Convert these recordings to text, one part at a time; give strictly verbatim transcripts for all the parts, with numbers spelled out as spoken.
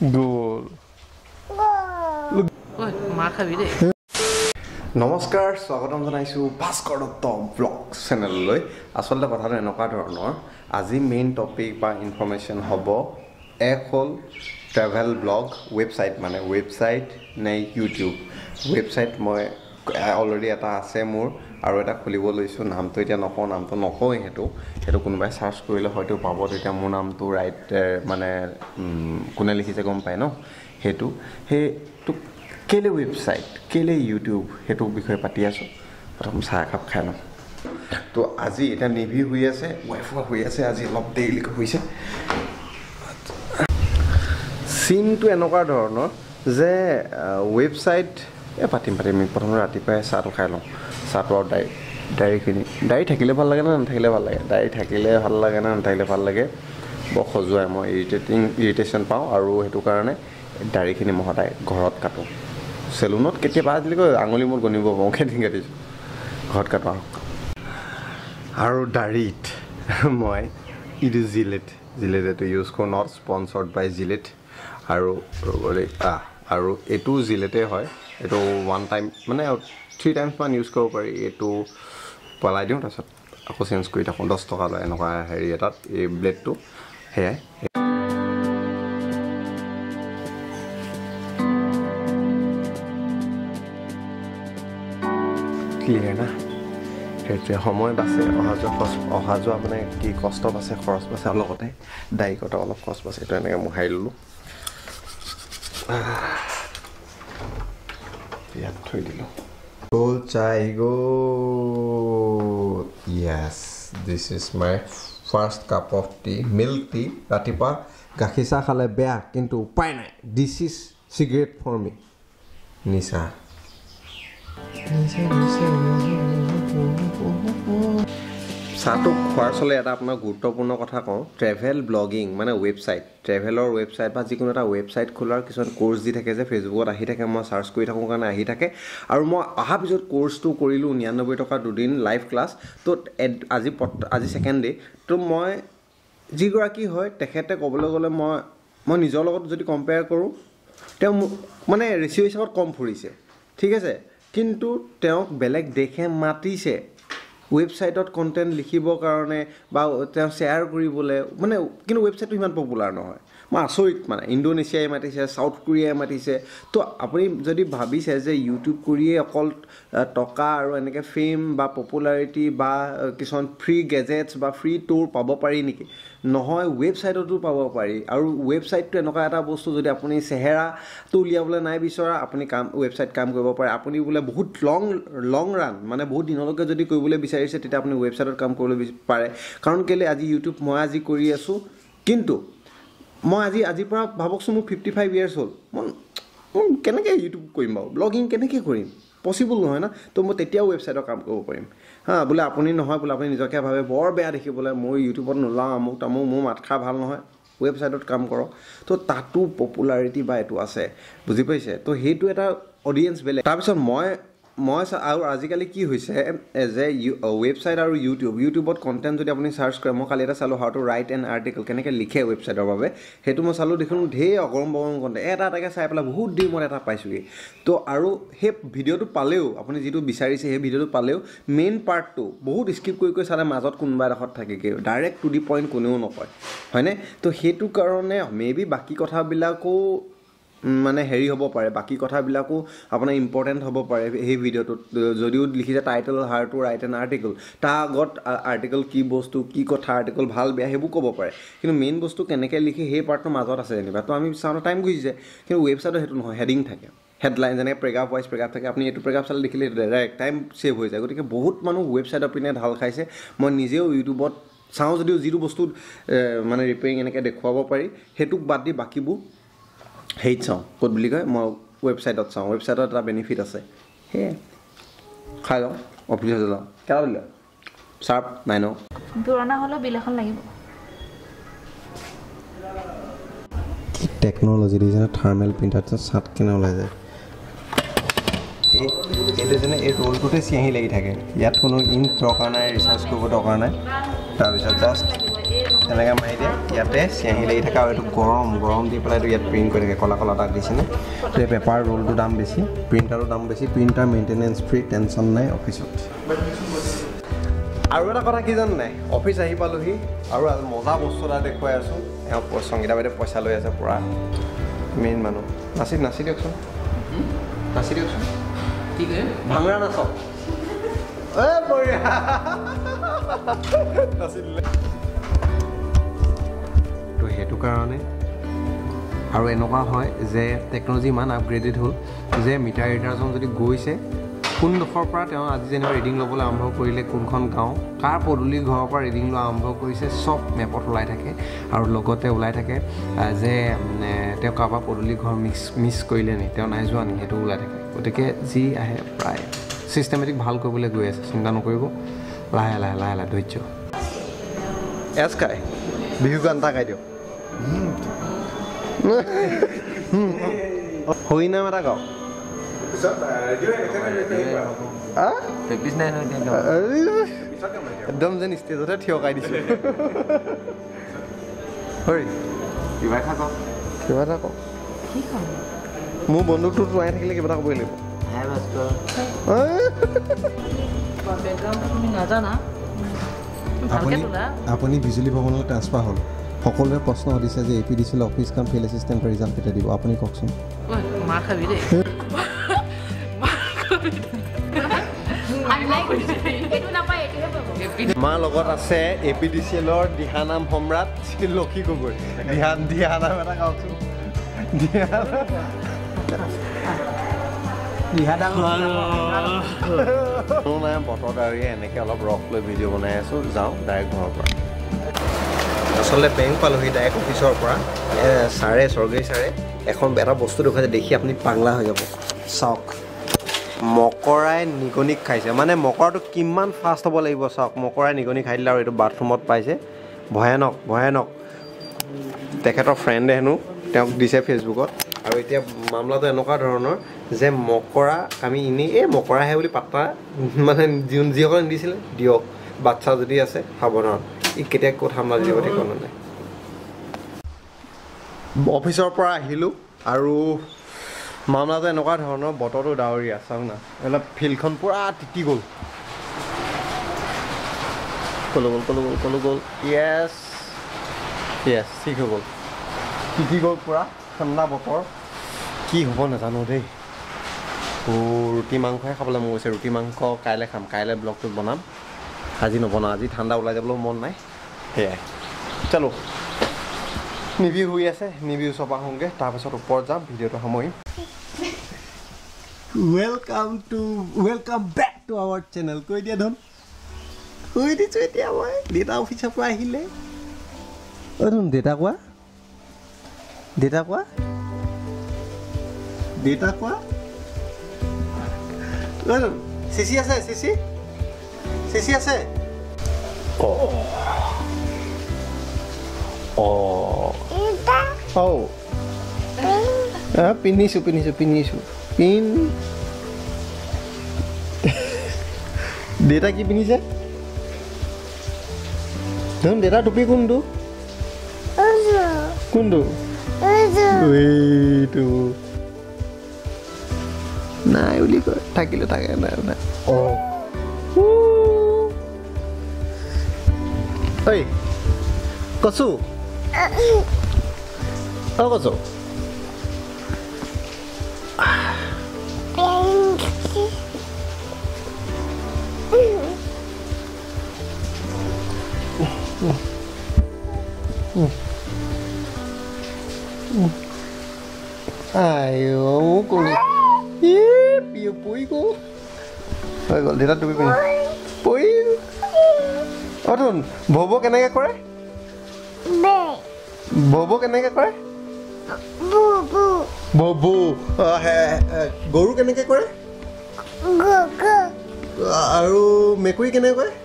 Goal. Oi, marca video. নমস্কাৰ স্বাগতম জনাইছো ভাস্কৰ দত্ত ব্লগ চেনেললৈ আসলে কথাটো এনেকুৱা ধৰণৰ আজি মেইন টপিক বা ইনফৰমেশন হ'ব এক হল ট্ৰেভেল ব্লগ ওয়েবসাইট মানে ওয়েবসাইট নে ইউটিউব ওয়েবসাইট মই অলৰেডি এটা আছে মোৰ আৰু এটা খুলিব লৈছো নামটো এতিয়া নকওঁ নামটো নকওঁ হেতু হেতু কোনোবাই সাৰ্চ কৰিলে হয়তো পাব তেতিয়া মোৰ নামটো ৰাইট মানে কোনে লিখিছে গম পায় ন হেতু হে কেলে ওয়েবসাইট কেলে ইউটিউব হেতু বিষয় পাতি আছো প্ৰথম চাহ কাপ খাই লওঁ তো আজি এটা নিভি হৈ আছে ওয়াইফা হৈ আছে আজি অলপ দেৰি হৈছে সিনটো এনেকুৱা ধৰণৰ যে ওয়েবসাইট এ পাতিম পাতিম প্ৰথম ৰাতিপুৱাই চাহটো খাই লওঁ চাহটো ডাই ডাইৰিখিনি ডাইৰি থাকিলে ভাল লাগে না নাথাকিলে ভাল লাগে ডাইৰি থাকিলে ভাল লাগে না নাথাকিলে ভাল লাগে বৰ খজুৱাই মই ইৰিটেটিং ইৰিটেশ্যন পাওঁ আৰু হেতু কাৰণে ডাইৰিখিনি মই সদায় ঘৰত কাটো সেলুনত কেতিয়াবা আজিলে কয় আঙুলি মোৰ গনিব পাওঁ খেতি কাটিছো ঘৰত কাটো আৰু ডাইৰিত মই ইটো জিলেট জিলেট এটো ইউজ কৰোঁ নট স্পন্সৰ্ড বাই জিলেট আৰু আ আৰু এটো জিলেটে হয় এটো ওৱান টাইম মানে থ্ৰী টাইমছ মান ইউজ কৰিব পাৰি এটো পলাই দিওঁ তাৰছত আকৌ চেঞ্জ কৰি থাকোঁ দহ টকা লয় এনেকুৱা হেৰি এটাত এই ব্লেডটো হেয়াই ক্লিয়াৰ না সেইটোৱে সময় বাছে অহা যোৱা খৰচ অহা যোৱা মানে কি কষ্ট বাছে খৰচ বাছে আৰু লগতে ডাইকত অলপ খৰচ বাছে এইটো এনেকৈ মোহাৰি ল'লোঁ ইয়াত থৈ দিলোঁ গ'ল চাই গ'ল yes this is my first cup of tea milk tea ৰাতিপুৱা গাখীৰ চাহ খালে বেয়া কিন্তু উপায় নাই this is cigarette for me নিচা চাহটো খোৱাৰ চলে এটা আপোনাৰ গুৰুত্বপূৰ্ণ কথা কওঁ ট্ৰেভেল ব্লগিং মানে ৱেবছাইট ট্ৰেভেলৰ ৱেবছাইট বা যিকোনো এটা ৱেবছাইট খোলাৰ কিছুমান কোৰ্চ দি থাকে যে ফেচবুকত আহি থাকে মই চাৰ্চ কৰি থাকোঁ কাৰণে আহি থাকে আৰু মই অহাৰ পিছত কোৰ্চটো কৰিলোঁ নিৰান্নব্বৈ টকা দুদিন লাইভ ক্লাছ তো আজি আজি ছেকেণ্ড ডে তো মই যিগৰাকী হয় তেখেতে ক'বলৈ গ'লে মই মই নিজৰ লগত যদি কম্পেয়াৰ কৰোঁ তেওঁ মানে ৰেচিঅ' হিচাপত কম ফুৰিছে ঠিক আছে কিন্তু তেওঁক বেলেগ দেশে মাতিছে ৱেবছাইটত কণ্টেণ্ট লিখিবৰ কাৰণে বা তেওঁ শ্বেয়াৰ কৰিবলৈ মানে কিন্তু ৱেবছাইটটো ইমান পপুলাৰ নহয় মই আচৰিত মানে ইণ্ডোনেছিয়াই মাতিছে চাউথ কোৰিয়াই মাতিছে তো আপুনি যদি ভাবিছে যে ইউটিউব কৰিয়ে অকল টকা আৰু এনেকৈ ফেম বা পপুলাৰিটি বা কিছুমান ফ্ৰী গেজেটছ বা ফ্ৰী টুৰ পাব পাৰি নেকি নহয় ৱেবছাইটতো পাব পাৰি আৰু ৱেবছাইটটো এনেকুৱা এটা বস্তু যদি আপুনি চেহেৰাটো উলিয়াবলৈ নাই বিচৰা আপুনি কাম ৱেবছাইট কাম কৰিব পাৰে আপুনি বোলে বহুত লং লং ৰান মানে বহুত দিনলৈকে যদি কৰিবলৈ বিচাৰিছে তেতিয়া আপুনি ৱেবছাইটত কাম কৰিবলৈ পাৰে কাৰণ কেলৈ আজি ইউটিউব মই আজি কৰি আছোঁ কিন্তু মই আজি আজিৰ পৰা ভাবকচোন মোৰ ফিফটি ফাইভ ইয়াৰ্ছ হ'ল মই কেনেকৈ ইউটিউব কৰিম বাৰু ব্লগিং কেনেকৈ কৰিম পচিবল নহয় না তো মই তেতিয়াও ৱেবছাইটৰ কাম কৰিব পাৰিম হা বোলে আপুনি নহয় বোলে আপুনি নিজকে ভাবে বৰ বেয়া দেখিবলৈ মই ইউটিউবত নোলাওঁ আমুক তামুক মোৰ মাতষাৰ ভাল নহয় ৱেবছাইটত কাম কৰক তো তাতো পপুলাৰিটি বা এইটো আছে বুজি পাইছে তো সেইটো এটা অডিয়েঞ্চ বেলেগ তাৰপিছত মই মই আৰু আজিকালি কি হৈছে যে ৱেবছাইট আৰু ইউটিউব ইউটিউবত কণ্টেণ্ট যদি আপুনি চাৰ্চ কৰে মই কালি এটা চালোঁ how to write an article কেনেকৈ লিখে ৱেবছাইটৰ বাবে সেইটো মই চালোঁ দেখোন ঢেৰ অগৰম বগৰম কণ্টেণ্ট এটা এটাকৈ চাই পেলাই বহুত দেৰি মই এটা পাইছোঁগৈ তো আৰু সেই ভিডিঅ'টো পালেও আপুনি যিটো বিচাৰিছে সেই ভিডিঅ'টো পালেও মেইন পাৰ্টটো বহুত স্কিপ কৰি কৰি চালে মাজত কোনোবা এডোখৰত থাকেগৈ ডাইৰেক্ট টু দি পইণ্ট কোনেও নকয় হয়নে তো সেইটো কাৰণে মে বি বাকী কথাবিলাকো মানে হেৰি হ'ব পাৰে বাকী কথাবিলাকো আপোনাৰ ইম্পৰ্টেণ্ট হ'ব পাৰে সেই ভিডিঅ'টোত যদিও লিখিছে title how to write an article তাৰ আগত আৰ্টিকল কি বস্তু কি কথা আৰ্টিকল ভাল বেয়া সেইবোৰ ক'ব পাৰে কিন্তু মেইন বস্তু কেনেকৈ লিখে সেই পাৰ্টটো মাজত আছে যেনিবা তো আমি চাওঁ টাইম গুচি যায় কিন্তু ৱেবছাইটত সেইটো নহয় হেডিং থাকে হেডলাইন যেনেকৈ প্ৰেগাপ ৱাইজ প্ৰেগাপ থাকে আপুনি এইটো প্ৰেগাপ চালে লিখিলে ডাইৰেক্ট টাইম ছেভ হৈ যায় গতিকে বহুত মানুহ ৱেবছাইটৰ পিনে ঢাল খাইছে মই নিজেও ইউটিউবত চাওঁ যদিও যিটো বস্তু মানে ৰিপেয়াৰিং এনেকৈ দেখুৱাব পাৰি সেইটোক বাদ দি বাকীবোৰ হেৰিত চাওঁ ক'ত বুলি কয় মই ৱেবছাইটত চাওঁ ৱেবছাইটত এটা বেনিফিট আছে সেয়ে খাই যাওঁ অফিচত যাওঁ কেইটা দিলে চাৰ্প নাইন পুৰণা হ'লেও বিল এখন লাগিব টেকন'লজি দিছে থাৰ্মেল প্ৰিণ্টাৰ চাট কেনে ওলাই যায় এইটো যেনে এই ৰোলটোতে চিঞাহী লাগি থাকে ইয়াত কোনো ইংক দৰকাৰ নাই ৰিচাৰ্জ কৰিব দৰকাৰ নাই তাৰপিছত জাষ্ট এনেকৈ মাৰি দিয়ে ইয়াতে চিয়াহী লাগি থাকে আৰু এইটো গৰম গৰম দি পেলাই এইটো ইয়াত প্ৰিণ্ট কৰি থাকে কলা কলা তাক দিছেনে তো এই পেপাৰ ৰোলটোৰ দাম বেছি প্ৰিণ্টাৰৰ দাম বেছি প্ৰিণ্টাৰ মেইনটেনেঞ্চ ফ্ৰী টেনশ্যন নাই অফিচত আৰু এটা কথা কি জানো নাই অফিচ আহি পালোহি আৰু মজা বস্তু এটা দেখুৱাই আছোঁ এওঁ সংগীতা বাইদেউ পইচা লৈ আছে পূৰা মেইন মানুহ নাচি নাচি দিয়কচোন নাচি দিয়কচোন ঠিক আছে ভাঙৰা নাচক এ বঢ়িয়া নাচি দিলে তো সেইটো কাৰণে আৰু এনেকুৱা হয় যে টেকন'লজি ইমান আপগ্ৰেডেড হ'ল যে মিটাৰ ৰিডাৰজন যদি গৈছে কোনডোখৰৰ পৰা তেওঁ আজি যেনিবা ৰিডিং ল'বলৈ আৰম্ভ কৰিলে কোনখন গাঁও কাৰ পদূলি ঘৰৰ পৰা ৰিডিং লোৱা আৰম্ভ কৰিছে চব মেপত ওলাই থাকে আৰু লগতে ওলাই থাকে যে তেওঁ কাৰোবাৰ পদূলি ঘৰ মিক্স মিছ কৰিলে নি তেওঁ নাই যোৱা নি সেইটো ওলাই থাকে গতিকে যি আহে প্ৰায় ছিষ্টেমেটিক ভাল কৰিবলৈ গৈ আছে চিন্তা নকৰিব লাহে লাহে লাহে লাহে ধৈৰ্য এছ কাই বিহু গান এটা গাই দিয়ক হৈ নাম এটা গাওক একদম যেন ষ্টেজতে থিয়কাই দিছোঁ কিবা এটা কওক কিবা এটা কওক মোৰ বন্ধুকটো তোৱাই থাকিলে কিবা এটা ক'বই লাগিব আপুনি বিজুলী ভৱনলৈ ট্ৰান্সফাৰ হ'ল সকলোৱে প্ৰশ্ন সুধিছে যে এ পি ডি চিৰ অফিচ কাম ফিল্ড এছিষ্টেণ্টৰ ৰিজাল্ট কেতিয়া দিব আপুনি কওকচোন মাৰ খাবি দেই মাৰ লগত আছে এ পি ডি চি এলৰ দিহানাম সম্ৰাট লক্ষী গগৈ দিহান দিহানাম এটা গাওকচোন নাই বতৰ ডাৱৰীয়ে এনেকৈ অলপ ৰস লৈ ভিডিঅ' বনাই আছোঁ যাওঁ ডাইৰেক্ট ঘৰৰ পৰা আচলতে বেংক পালোহি ডাইৰেক্ট অফিচৰ পৰা ছাৰে চৰকাৰী ছাৰে এখন এটা বস্তু দেখুৱাইছে দেখি আপুনি পাগলা হৈ যাব চাওক মকৰাই নিগনিক খাইছে মানে মকৰাটো কিমান ফাষ্ট হ'ব লাগিব চাওক মকৰাই নিগনি খাই দিলে আৰু এইটো বাথৰুমত পাইছে ভয়ানক ভয়ানক তেখেতৰ ফ্ৰেণ্ডে হেনো তেওঁক দিছে ফেচবুকত আৰু এতিয়া মামলাটো এনেকুৱা ধৰণৰ যে মকৰা আমি এনেই এই মকৰাহে বুলি পাত্তা মানে যিসকলে নিদিছিলে দিয়ক বাচ্ছা যদি আছে সাৱধান ই কেতিয়া ক'ত হামলা দিব ঠিকনা নাই অফিচৰ পৰা আহিলোঁ আৰু মামলাটো এনেকুৱা ধৰণৰ বতৰটো ডাৱৰীয়া চাওক না অলপ ফিল্ডখন পূৰা তিতি গ'ল কলো গ'ল কলো গ'ল কলো গ'ল য়েছ য়েছ ঠিক হৈ গ'ল তিতি গ'ল পূৰা ঠাণ্ডা বতৰ কি হ'ব নাজানো দেই ৰুটি মাংসহে খাবলৈ মন গৈছে ৰুটি মাংস কাইলৈ খাম কাইলৈ ব্লগটোত বনাম আজি নবনাওঁ আজি ঠাণ্ডা ওলাই যাবলৈ মন নাই সেয়াই চলো নিবিউ হৈ আছে নিবিউ চপা হওঁগৈ তাৰপিছত ওপৰত যাম ভিডিঅ'টো সামৰিম welcome to welcome back to our channel কৈ দিয়া ধন কৈ দিছোঁ এতিয়া মই দেউতা অফিচৰ পৰা আহিলে অ' ধন দেউতা কোৱা দেউতা কোৱা দেউতা কোৱা অ' ধন চিচি আছে চিচি চিচি আছে অ' অ' পিন্ধিছোঁ পিন্ধিছোঁ পিন্ধিছোঁ পিন দেউতা কি পিন্ধিছে ধন দেউতা টুপি কোনটো কোনটো এইটো নাই বুলি কয় থাকিলে থাকে নাই নাই অঁ ঐ কচু অঁ কচু ayo kok ih piye pui ku হৈ গ'ল দেউতা তুমি পিন্ধি পই অৰুণ বব কেনেকৈ কৰে বে বব কেনেকৈ কৰে ববু ববু হে গৰু কেনেকৈ কৰে গগা আৰু মেকুৰী কেনেকৈ কৰে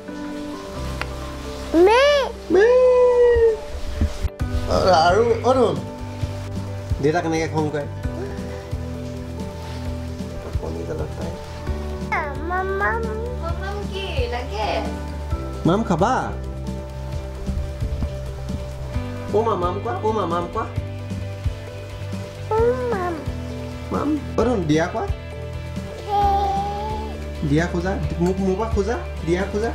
মে মে আৰু অৰুণ দেউতা কেনেকৈ খং কৰে Mama, mama কি লাগে? মাম খাবা অ' মা মাম কোৱা অ' মা মাম কোৱা মাম অ' দিয়া কোৱা দিয়া খোজা মোক মোৰ পৰা খোজা দিয়া খোজা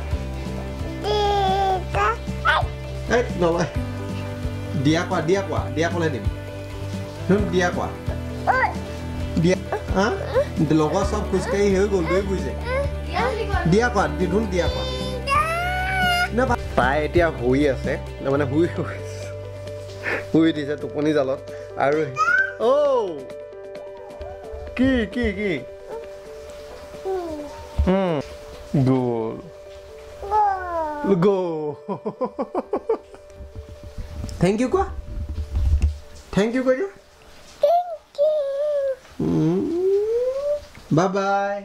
এই নলয় দিয়া কোৱা দিয়া কোৱা দিয়া ক'লে দিম দিয়া কোৱা দিয়া হা লগৰ চব খোজকাঢ়ি হৈ গ'ল দুই বুজিছে দিয়া কোৱা ধুন দিয়া কোৱা তাই এতিয়া শুই আছে মানে শুই শুই দিছে টোপনি জালত আৰু অ' কি কি কি গ'ল গ'ল থেংক ইউ কোৱা থেংক ইউ কৈ দিয়া বাই বাই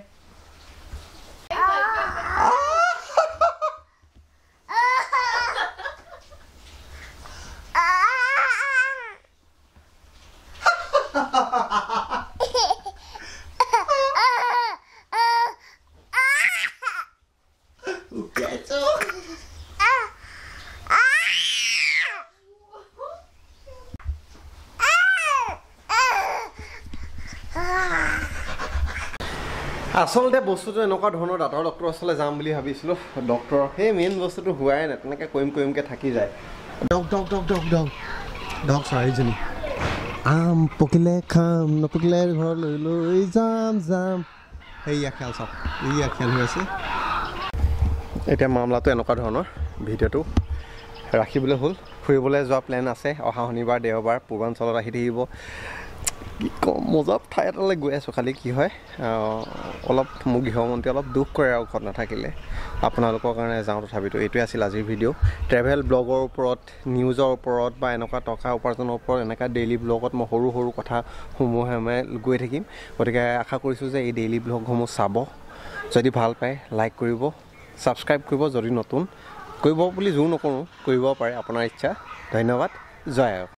আচলতে বস্তুটো এনেকুৱা ধৰণৰ দাঁতৰ ডক্টৰৰ ওচৰলৈ যাম বুলি ভাবিছিলোঁ ডক্টৰৰ সেই মেইন বস্তুটো হোৱাই নাই তেনেকৈ কৰিম কৰিমকৈ থাকি যায় ডক ডক ডক ডক ডক ডক চাৰিজনী আম পকিলে খাম নপকিলে ঘৰলৈ লৈ যাম যাম সেয়া খেল চাওক এয়া খেল হৈ আছে এতিয়া মামলাটো এনেকুৱা ধৰণৰ ভিডিঅ'টো ৰাখিবলৈ হ'ল ফুৰিবলৈ যোৱা প্লেন আছে অহা শনিবাৰ দেওবাৰ পূৰ্বাঞ্চলত আহি থাকিব কি কম মজাত ঠাই এটালৈ গৈ আছোঁ খালি কি হয় অলপ মোৰ গৃহমন্ত্ৰী অলপ দুখ কৰে আৰু ঘৰত নাথাকিলে আপোনালোকৰ কাৰণে যাওঁ তথাপিতো এইটোৱে আছিল আজিৰ ভিডিঅ' ট্ৰেভেল ব্লগৰ ওপৰত নিউজৰ ওপৰত বা এনেকুৱা টকা উপাৰ্জনৰ ওপৰত এনেকুৱা ডেইলি ব্লগত মই সৰু সৰু কথাসমূহ মই গৈ থাকিম গতিকে আশা কৰিছোঁ যে এই ডেইলি ব্লগসমূহ চাব যদি ভাল পায় লাইক কৰিব ছাবস্ক্ৰাইব কৰিব যদি নতুন কৰিব বুলি জোৰ নকৰোঁ কৰিব পাৰে আপোনাৰ ইচ্ছা ধন্যবাদ জয় আয়ক